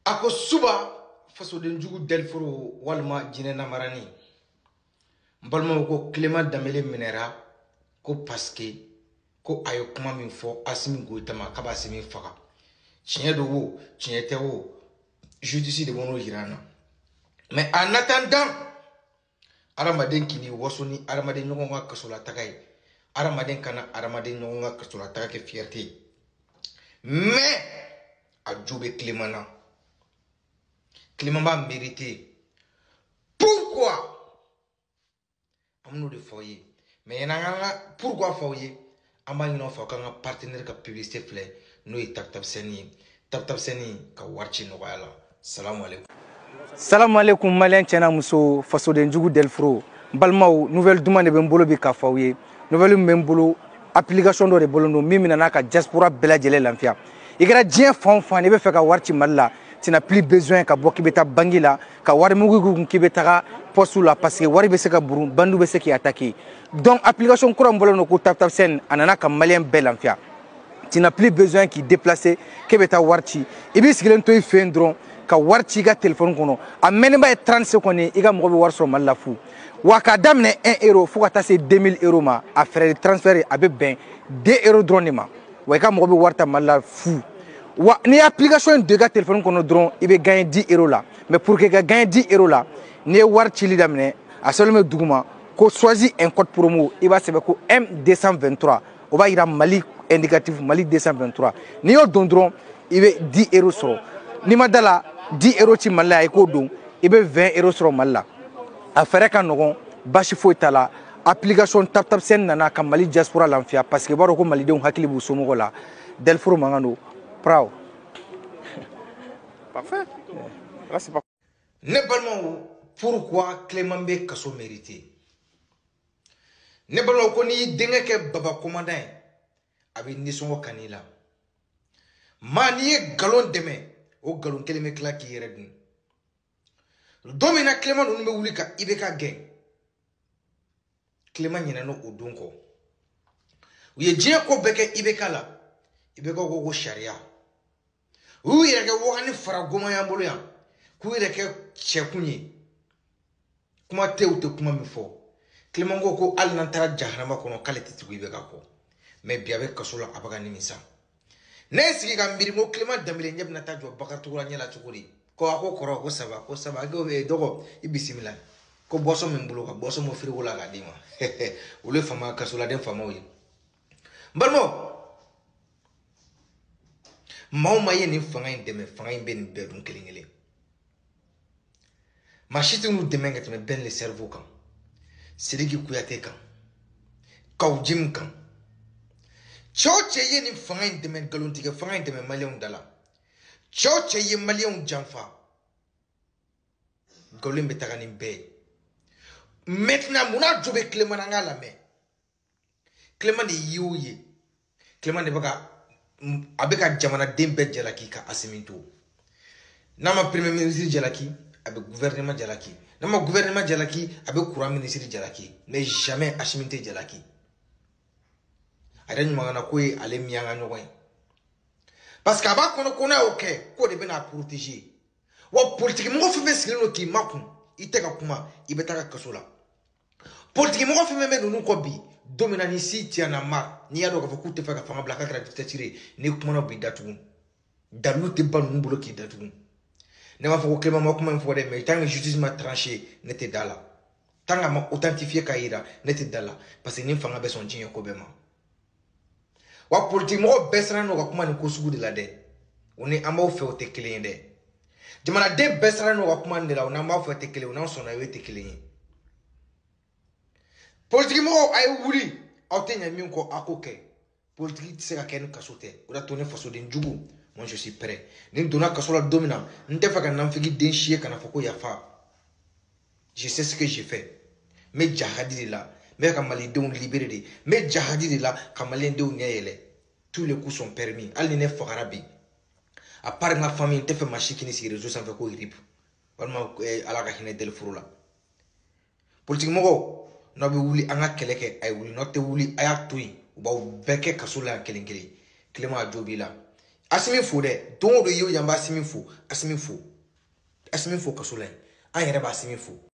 ako suba fasoden jugu delfuru walma jine namarani mbalma ko Clément Damele minera ko paske ko ayo kuma min fo asimi goitama kaba asimi faka tiɲɛ do wo tiɲɛ tɛ wo justice de bono hirana mais en attendant aramaden kini wasoni aramaden ɲɔgɔn ka kasola taga ye aramaden kana aramaden ɲɔgɔn ka kasola taga kɛ fierté mais a jo bɛ Clément na Clément b'a mérité pourquoi amno de fɔ ye mais yana pourquoi fɔ ye an b'a ɲin'aw fɛ k'an ka partenaire ka publicité filɛ n'o ye Tap Tap Send ye Tap Tap Send ka wari ci nɔgɔya la salamu alaikum. Salamu alaikum malien tiɲɛna muso fasoden jugu delfro balimaw nouvelle duman de bɛ n bolo bi k'a fɔ aw ye nouvelle min bɛ n bolo application dɔ de bolo don min n'a ka diaspora bɛɛ lajɛlen lafiya i kɛra diɲɛ fan o fan i bɛ fɛ ka wari ci Mali la tu n'as plus besoin ka bɔ k'i bɛ taa banque la ka wari mugu kun k'i bɛ taga poste la parce que wari bɛ se ka burun bandu bɛ se k'i attaquer donc application kura min bolo don ko Tap Tap Send a nana ka malien bɛɛ lafiya tu n'as plus besoin k'i déplacer k'e bɛ taa wari ci i b'i sigilen to i fɛ yen dɔrɔn ka wari ci i ka téléphone kɔnɔ a mɛnniba ye 30 secondes i ka mɔgɔ bɛ wari sɔrɔ Mali la fu wa k'a daminɛ 1 euro fo ka taa se 2000 euros ma a frais de transfert a bɛ bɛn 2 euros dɔrɔn de ma wa i ka mɔgɔ bɛ wari ta Mali la fu wa ni application in don i ka téléphone kɔnɔ dɔrɔn i bɛ gagner 10 euros la mais pour que i ka gagner 10 euros la n'i ye wari cili daminɛ a sɛbɛnlen bɛ duguma ko choisis un code promo i b'a sɛbɛn ko M223 o b'a jira Mali indicatif Mali 223 n'i y'o don dɔrɔn i bɛ 10 euros sɔrɔ n'i ma da la 10 euros ci Mali la i k'o don i bɛ 20 euros sɔrɔ Mali la a fɛrɛ ka nɔgɔn basi foyi t'a la application Tap Tap Send nana ka Mali diaspora lafiya parce que i b'a dɔn ko malidenw hakili b'u somɔgɔw la delfro mankan don Prao. Parfait. Là, c'est pas... Ne balimaw pourquoi Clément bɛ kaso mérité ne balimaw ko n'i y'i denkɛ kɛ baba commandant ye a bɛ nisɔngɔ kan'i la maa n'i ye nkalon dɛmɛ o nkalon kelen bɛ tila k'i yɛrɛ dun don min na Clément ninnu bɛ wuli ka IBK gɛn Clément ɲinɛna o don kɔ u ye diɲɛ ko bɛɛ kɛ IBK la IBK ko sariya u y'u yɛrɛ kɛ wagani fara goma y'an bolo yan k'u yɛrɛ kɛ cɛkun ye kuma tɛ u tɛ kuma min fɔ Clément ko hali n'an taara jahanama kɔnɔ k'ale tɛ tugu IBK kɔ mais bi a bɛ kaso la a bɛ ka nimisa ne ye sigi ka miiri ko Clément Damele ɲɛ bɛna taa jɔ Bakaricogo la ɲɛ la cogo di ko a ko kɔrɔ ko saba dɔgɔ i bisimila ko boisson min bolo ka boisson mo frigo la k'a d'i ma olu ye fama kasoladen famaw ye n balimaw maa o maa ye nin fanga in dɛmɛ fanga in bɛ nin bɛɛ dun kelen kelen maa si tɛ n'u dɛmɛ ka tɛmɛ Ben le Cerveau kan Sidiki Kuyate kan Kaw Jim kan cɛ o cɛ ye nin fanga in dɛmɛ nkalontigɛ fanga in dɛmɛ maliyɛnw da la cɛ o cɛ ye maliyɛnw janfa nkalon in bɛ taga nin bɛɛ ye maintenant munna jo bɛ Clément na an k'a lamɛn Clément de ye o ye Clément de bɛ ka a bɛ ka jamanaden bɛɛ jalaki ka Assimi to n'a ma premier ministre jalaki a bɛ gouvernement jalaki n'a ma gouvernement jalaki a bɛ courant ministre jalaki mais jamais Assimi tɛ jalaki a yɛrɛ ɲuman na ko ye ale miyaŋa ɲɔgɔn ye parce que a b'a kɔnɔ ko n'a y'o kɛ k'o de bɛ n'a protéger wa politique mɔgɔ fɛn fɛn sigilen don k'i makun i tɛ ka kuma i bɛ taa kaso la politique mɔgɔ fɛn fɛn bɛ ninnu kɔ bi don min na ni si tiɲɛna ma n'i y'a dɔn k'a fɔ k'u tɛ fɛ ka fanga bila k'a kɛra dictature ye n'i kumana b'i datugu dalilu tɛ ban ninnu bolo k'i datugu ne b'a fɔ ko Clément ma kuma in fɔ dɛ mais tant que justice ma tranché ne tɛ da la tant que ma authentifié k'a yira ne tɛ da la parce que nin fanga bɛ sɔn diɲɛ ko bɛɛ ma wa politique mɔgɔ bɛɛ siran n'o ka kuma nin ko sugu de la dɛ o ni an b'aw fɛ o tɛ kelen ye dɛ jamanaden bɛɛ siran n'o ka kuma nin de la o n'an b'aw fɛ o tɛ kelen ye o n'an sɔnna o tɛ kelen ye politique mɔgɔw a ye wuli aw tɛ ɲɛ min kɔ a k'o kɛ politique tɛ se ka kɛ ni kaso tɛ o de y'a to ne fasoden jugu moi je suis prêt ni n donna kaso la don min na n tɛ fɛ ka nanfigi den si ye ka na fɔ ko yafa je sais ce que j'ai fait n bɛ jahadi de la n bɛ ka malidenw libéré de n bɛ jahadi de la ka malidenw ɲɛ yɛlɛ tous les coups sont permis hali ni ne fagara bi à part n ka famille n tɛ fɛ maa si k'i sigi réseau sanfɛ ko RIP walima ala ka hinɛ delfro la politique mɔgɔw n'aw bɛ wuli an ka kɛlɛ kɛ a ye wuli n'aw tɛ wuli a y'a to yen u b'aw bɛɛ kɛ kaso la yan kelen kelen Clément a jo b'i la Asimi fo dɛ don o don yew yan b'a simi fo asimi fo kaso la an yɛrɛ b'a simi fo